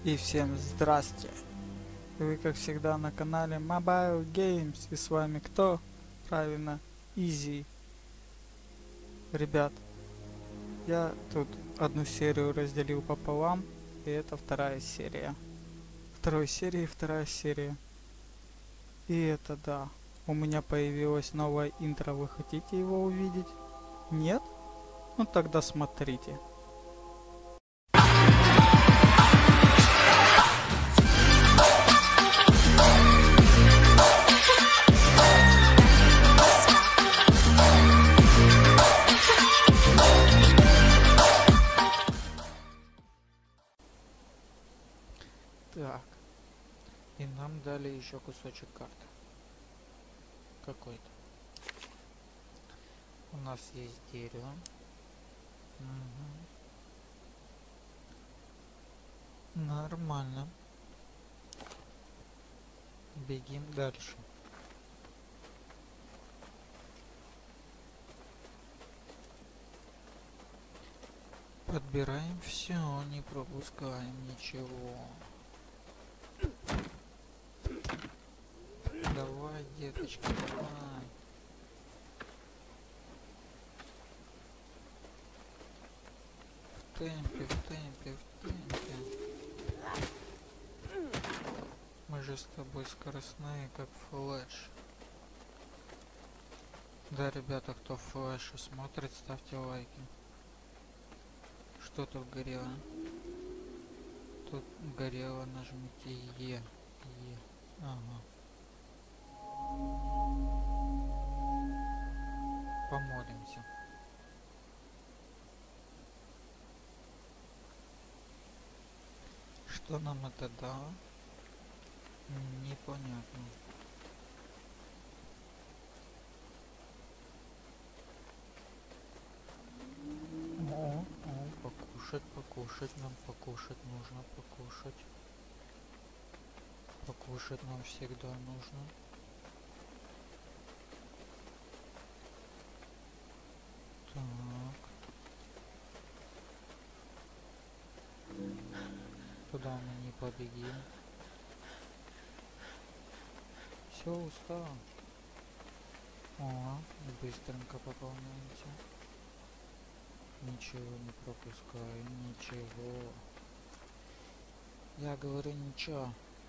И всем здрасте! Вы как всегда на канале Mobile Games, и с вами кто? Правильно, Easy. Ребят, я тут одну серию разделил пополам, и это вторая серия. Второй серии вторая серия. И это да, у меня появилось новое интро, вы хотите его увидеть? Нет? Ну тогда смотрите. Так, и нам дали еще кусочек карты. Какой-то. У нас есть дерево. Нормально. Бегим дальше. Подбираем все, не пропускаем ничего. Давай, деточка, давай. В темпе, в темпе, в темпе. Мы же с тобой скоростные, как флэш. Да, ребята, кто флэш смотрит, ставьте лайки. Что тут горело? Тут горело, нажмите Е. Ага. Помолимся. Что нам это дало? Непонятно. Покушать, нам покушать нужно, покушать. Покушать нам всегда нужно. Так. Туда мы не побегим. Все, устал. О, быстренько пополняемся. Ничего не пропускаю, ничего. Я говорю, ничего.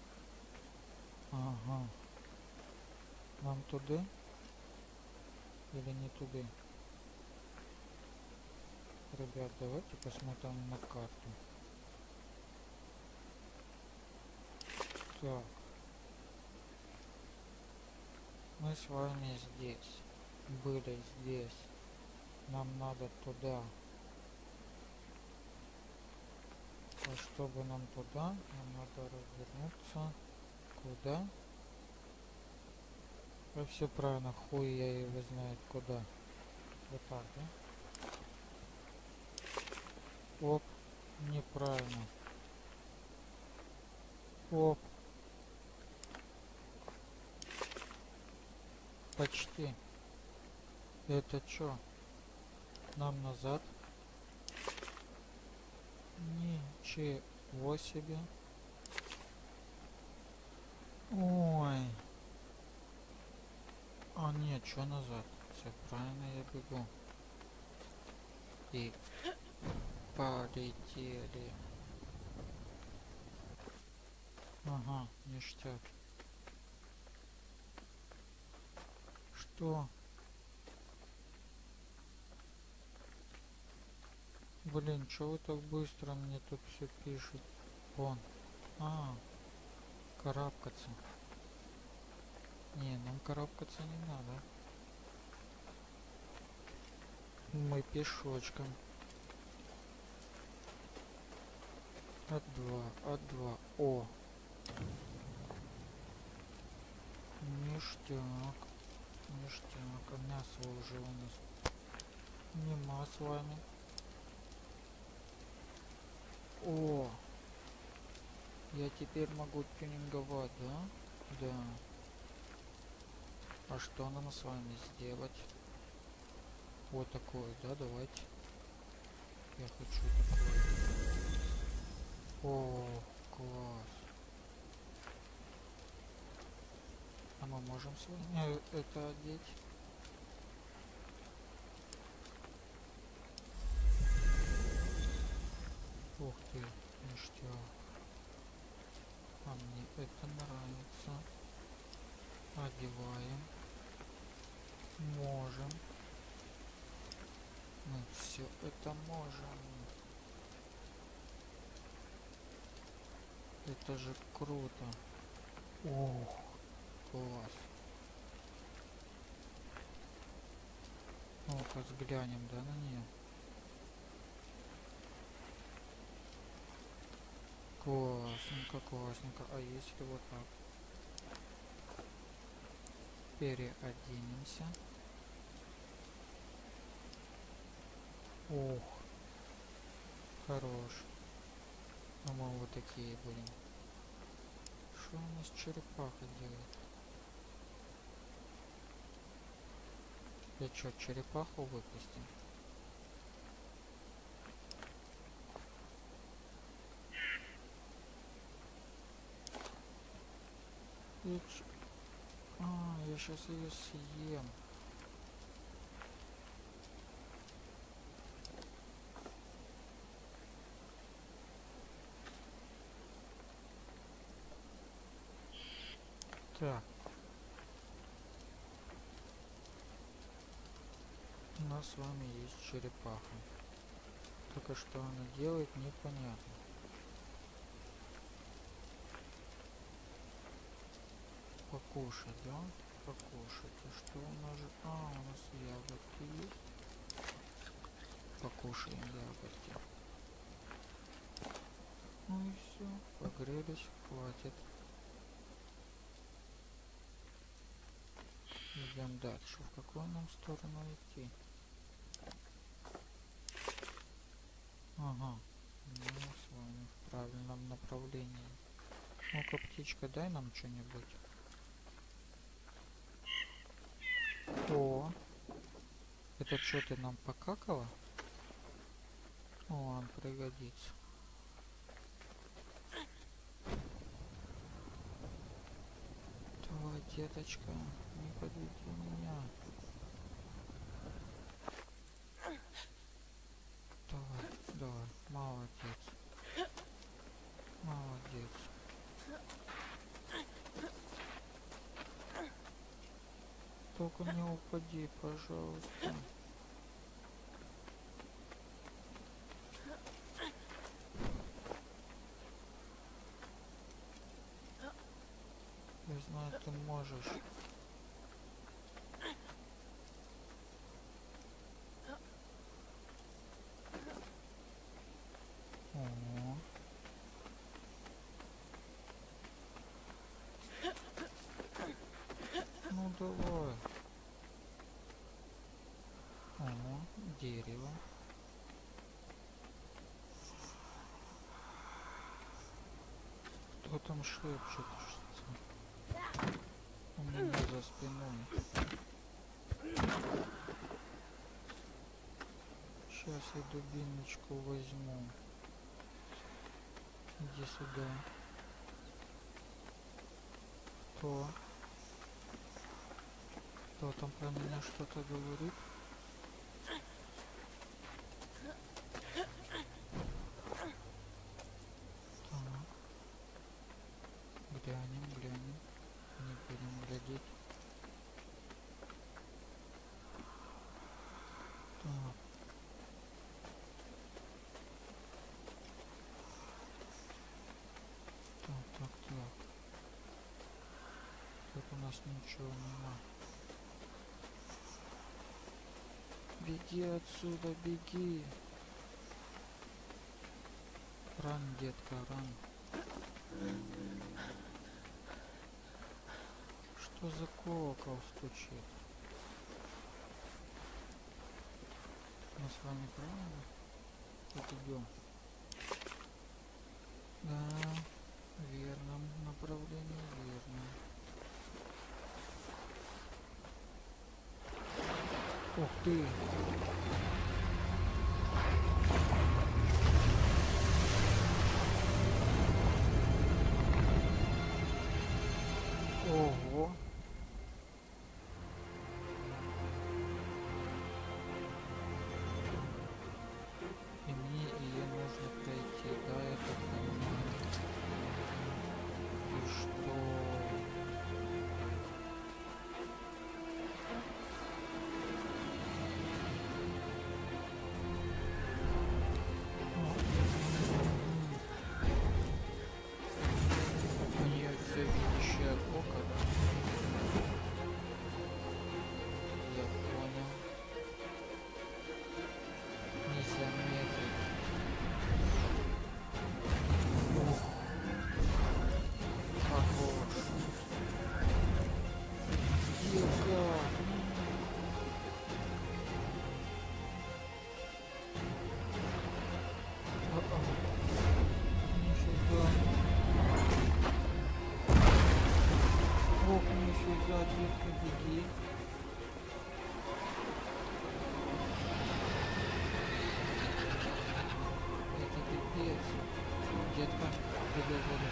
Ага. Нам туда? Или не туда? Ребят, давайте посмотрим на карту. Так. Мы с вами здесь. Были здесь. Нам надо туда. А чтобы нам туда, нам надо развернуться. Куда? А все правильно, хуй я его знает куда. Вот так, да? Оп, неправильно. Оп. Почти. Это чё? Нам назад? Ничего себе. Ой. А нет, чё назад? Все правильно, я бегу. И полетели. Ага, ништяк. Что? Блин, чё вы так быстро мне тут все пишет? Вон. Карабкаться. Не, нам карабкаться не надо. Мы пешочком. От два. О! Ништяк. Ништяк. А мясо уже у нас нема с вами. О! Я теперь могу тюнинговать, да? Да. А что нам с вами сделать? Вот такое, да, давайте. Я хочу такое. О, класс. можем с вами это одеть. Ух ты, ништяк. А мне это нравится. Одеваем. Можем. Мы все это можем. Это же круто. Ох, класс. Ну-ка взглянем, да, на нее. Классненько, классненько. А если вот так? Переоденемся. Ох, хорош. Ну мы вот такие будем. Что у нас черепаха делает? Я чё, черепаху выпустим? Я сейчас ее съем. Так. У нас с вами есть черепаха. Только что она делает, непонятно. Покушать, да? Покушать. И что у нас же... у нас ягодки есть. Покушаем ягодки. Ну и все. Погрелись, хватит. Идем дальше. В какую нам сторону идти? Ага. Мы с вами в правильном направлении. Ну-ка, птичка, дай нам что-нибудь. О, это что ты нам покакала? О, он пригодится. Давай, деточка, не подведи меня. Давай, давай, молодец. Молодец. Только не упади, пожалуйста. Я знаю, ты можешь. О. Ну давай. О, дерево. Кто там шепчет? У меня за спиной. Сейчас я дубиночку возьму. Иди сюда. Кто? Кто там про меня что-то говорит? Так. Глянем, глянем. Не будем глядеть. Так. Так. Тут у нас ничего нема. Беги отсюда, беги. Ран, детка, ран. Что за колокол стучит? Мы с вами правильно тут идем? Да, в верном направлении, верно. Ух ты! Ого! сюда, детка, беги. Это пипец. Детка, беги, беги.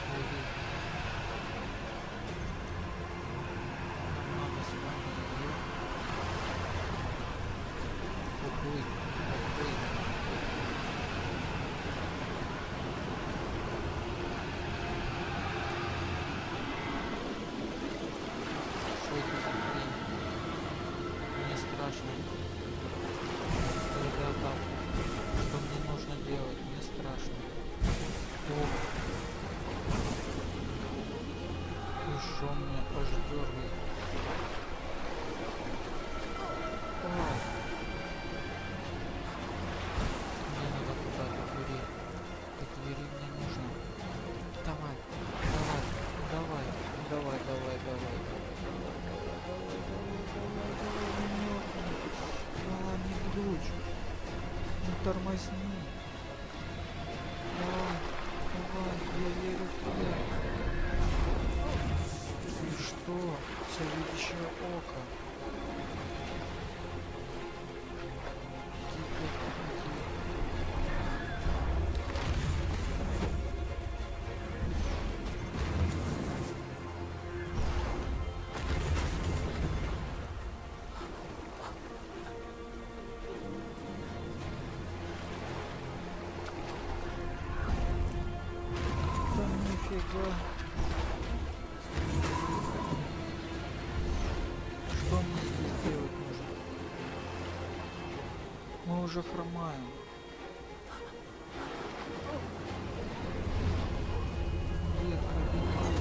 Надо с вами ее уплыть, уплыть. Что это за хрень? Мне страшно. Ребята, что мне нужно делать? Мне страшно. Ох. И шо меня аж дёргает? Ой. Мне надо куда-то двери. К двери мне нужно. Давай, давай, давай, давай, давай, давай. Давай, не глючь. Не тормозни. Давай, давай, я верю в тебя. И что? Всевидящее око. Да нифига. Что мне здесь делать нужно? Мы уже хромаем. Детка, беги.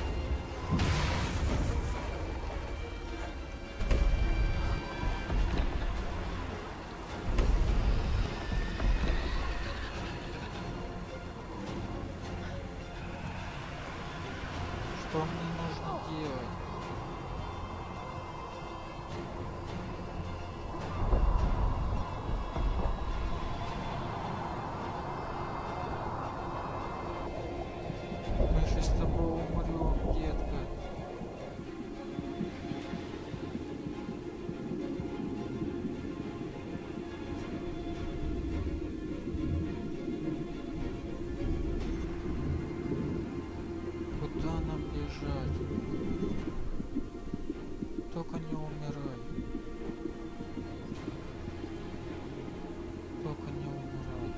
Что мне нужно делать? Мы сейчас с тобой умрем, детка. Куда нам бежать? Только не умирай. Только не умирай.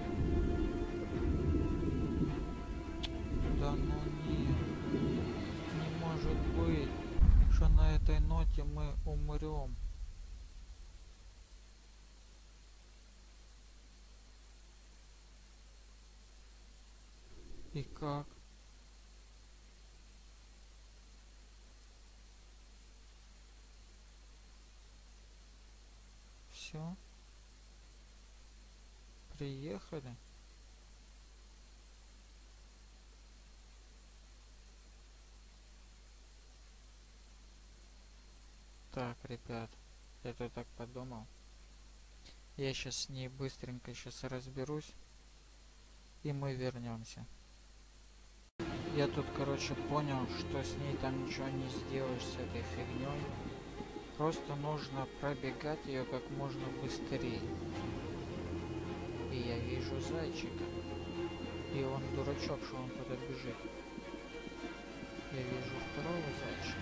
Да ну нет. Не может быть, что на этой ноте мы умрем. И как? Все? Приехали? Так, ребят, я тут так подумал. Я сейчас с ней быстренько сейчас разберусь. И мы вернемся. Я тут, короче, понял, что с ней там ничего не сделаешь с этой фигней. Просто нужно пробегать ее как можно быстрее. И я вижу зайчика. И он дурачок, что он туда бежит. Я вижу второго зайчика.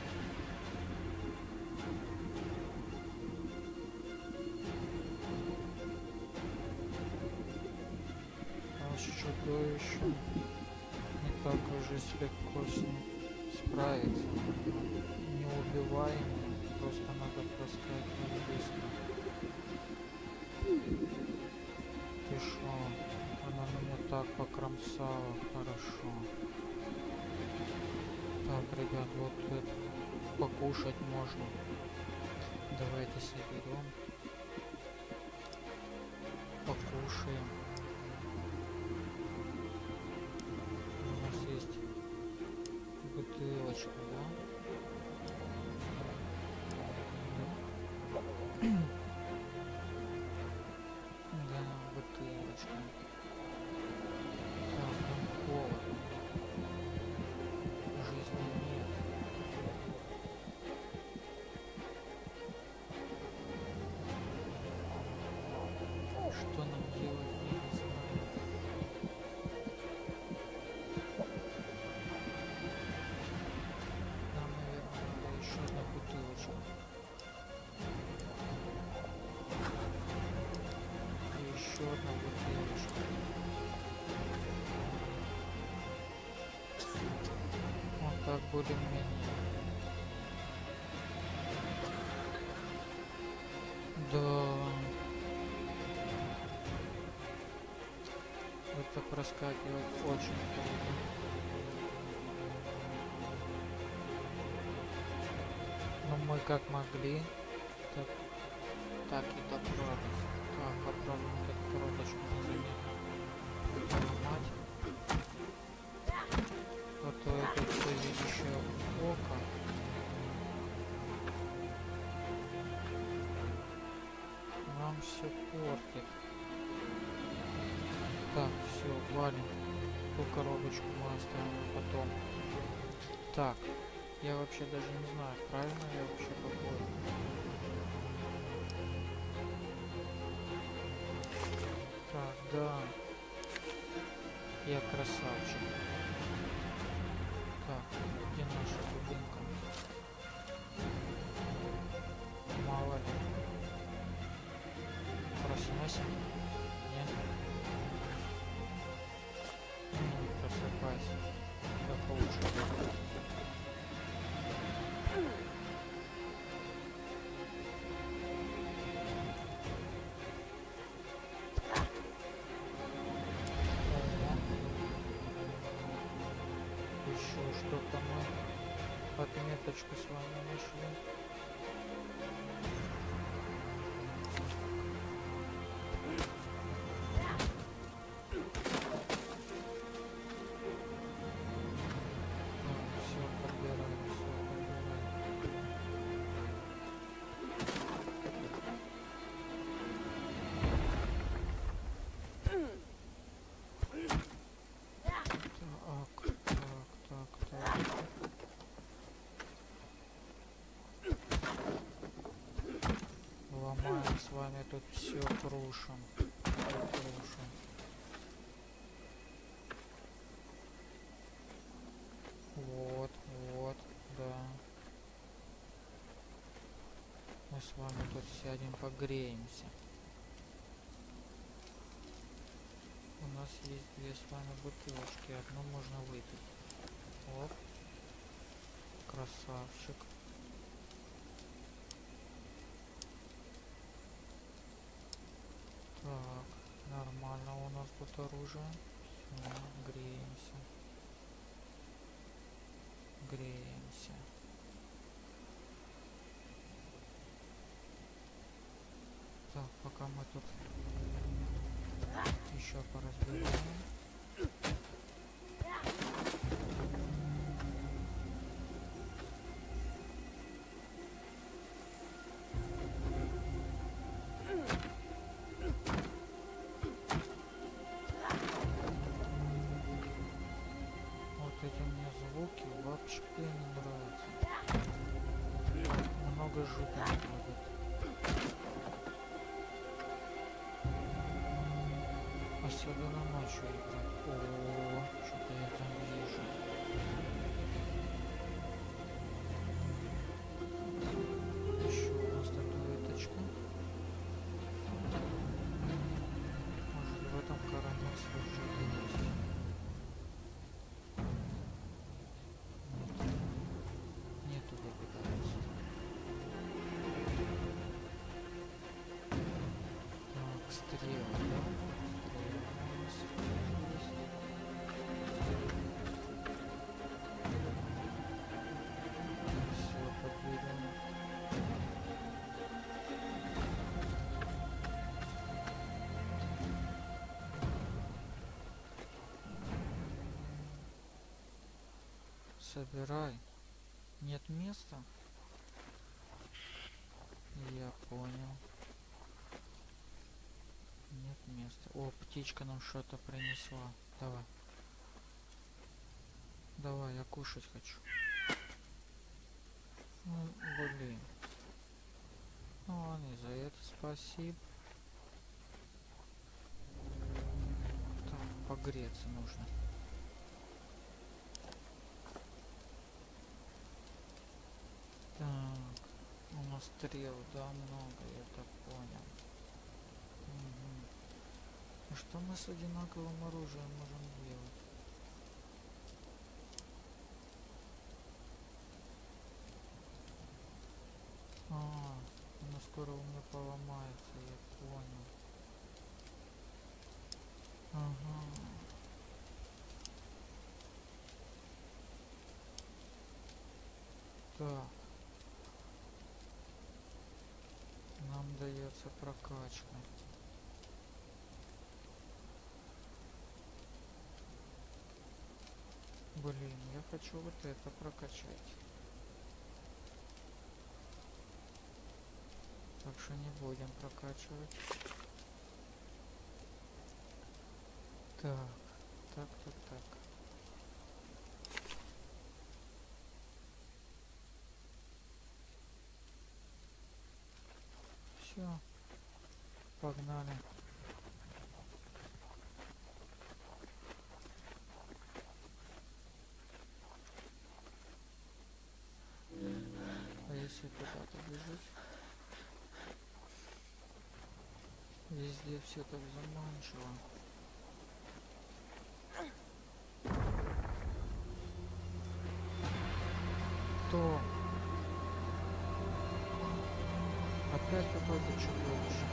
А с чудовищем не так уже легко с ним справиться. Неубиваемый. Просто надо проскакивать быстро. Ты шо? Она меня так покромсала. Хорошо. Так, ребят, вот это покушать можно. Давайте соберем. Покушаем. У нас есть бутылочка, да? Да, бутылочка. Так, там холодно. Жизни нет. так более-менее. Да. Это проскакивает очень круто. Но мы как могли. Так, так и добрались. Так, попробуем эту коробочку незаметно поломать. А то это все видящее око. Нам все портит. Так, все, валим. Ту коробочку мы оставим потом. Так, я вообще даже не знаю, правильно я вообще какой. Так, да. Я красавчик. Так, где наша дубинка? Мало ли. Проснулся? Нет? Просыпайся. Так лучше будет. Еще что-то мы отметочку с вами нашли. Все подбираем, все подбираем. Так. Ломаем с вами тут все, крушим. Вот, да. Мы с вами тут сядем, погреемся. У нас есть две с вами бутылочки, одну можно выпить. Оп. Красавчик. Так, нормально у нас тут оружие. Все, греемся. Так, пока мы тут еще поразбираем. Вот эти мне звуки вообще не нравятся. Много жутко будет. Особенно ночью играть. О, что-то я там вижу. Еще у нас статуэточка. Может, в этом коронах что-то есть. Нету выбегается. Так, стрелы, да? Собирай. Нет места? Я понял. Нет места. О, птичка нам что-то принесла. Давай. Давай, я кушать хочу. Ну, блин. Ну ладно, и за это спасибо. Так, погреться нужно. Так, у нас стрел, да, много, я так понял. Угу. А что мы с одинаковым оружием можем делать? Так. Нам дается прокачка. Блин, я хочу вот это прокачать. Так что не будем прокачивать. Так, так. Все, погнали. А если куда-то бежать? Везде все так заманчиво. То опять какой-то чудовище.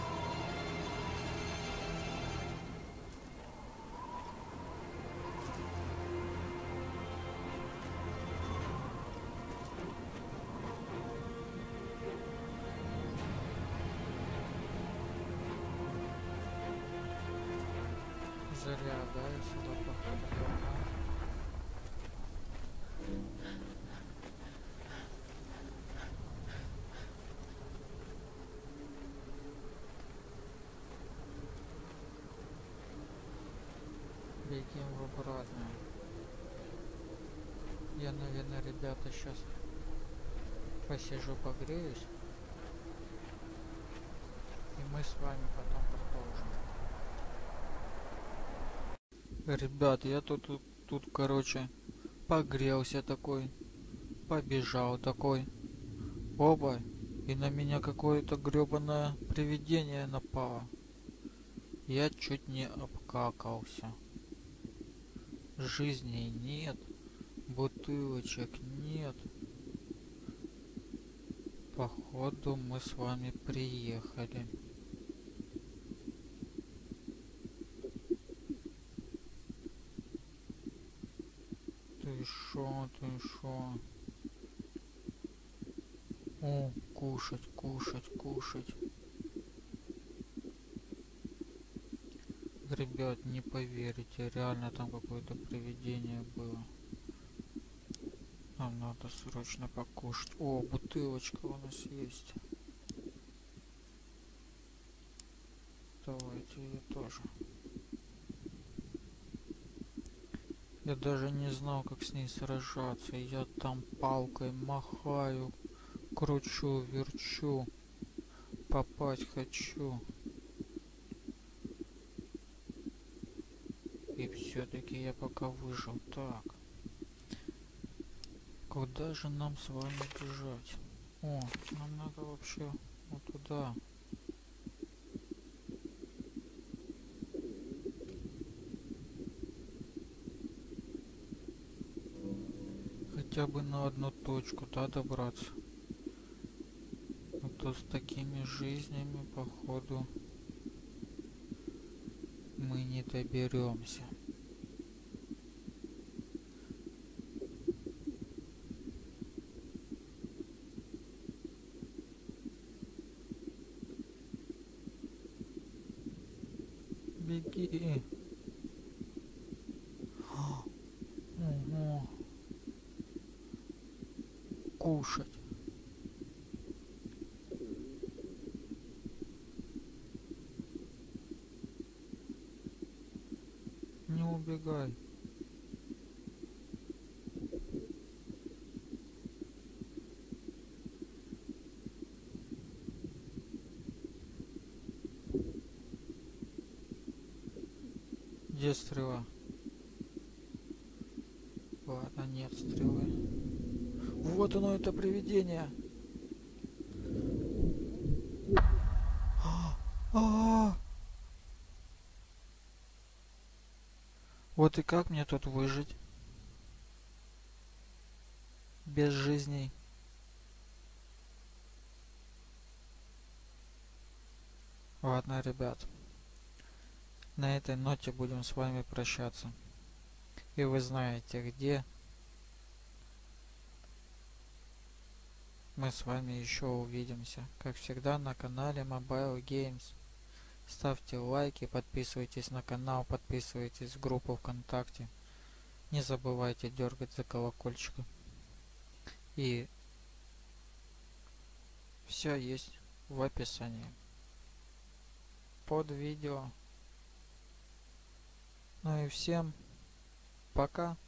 Зря, да, я сюда походу попал. Бегим в обратную. Я, наверное, ребята, сейчас посижу, погреюсь. И мы с вами потом продолжим. Ребят, я тут, короче, погрелся такой. Побежал такой. Оба. И на меня какое-то гребаное привидение напало. Я чуть не обкакался. Жизней нет. Бутылочек нет. Походу мы с вами приехали. Ты шо? О, кушать. Ребят, не поверите, реально там какое-то привидение было. Нам надо срочно покушать. О, бутылочка у нас есть. Давайте ее тоже. Я даже не знал, как с ней сражаться. Я там палкой махаю, кручу, верчу. Попасть хочу. И все-таки я пока выжил. Так. Куда же нам с вами бежать? О, нам надо вообще вот туда. Хотя бы на одну точку, да, добраться. А то с такими жизнями, походу, мы не доберемся. Беги. Ого. Кушать. Не убегай. Где стрела? Ладно, нет стрелы. Вот оно, это привидение. Вот и как мне тут выжить? Без жизней. Ладно, ребят. На этой ноте будем с вами прощаться. И вы знаете где. мы с вами еще увидимся. Как всегда на канале Mobile Games. Ставьте лайки, подписывайтесь на канал, подписывайтесь в группу ВКонтакте. Не забывайте дергать за колокольчик. И все есть в описании под видео. Ну и всем пока.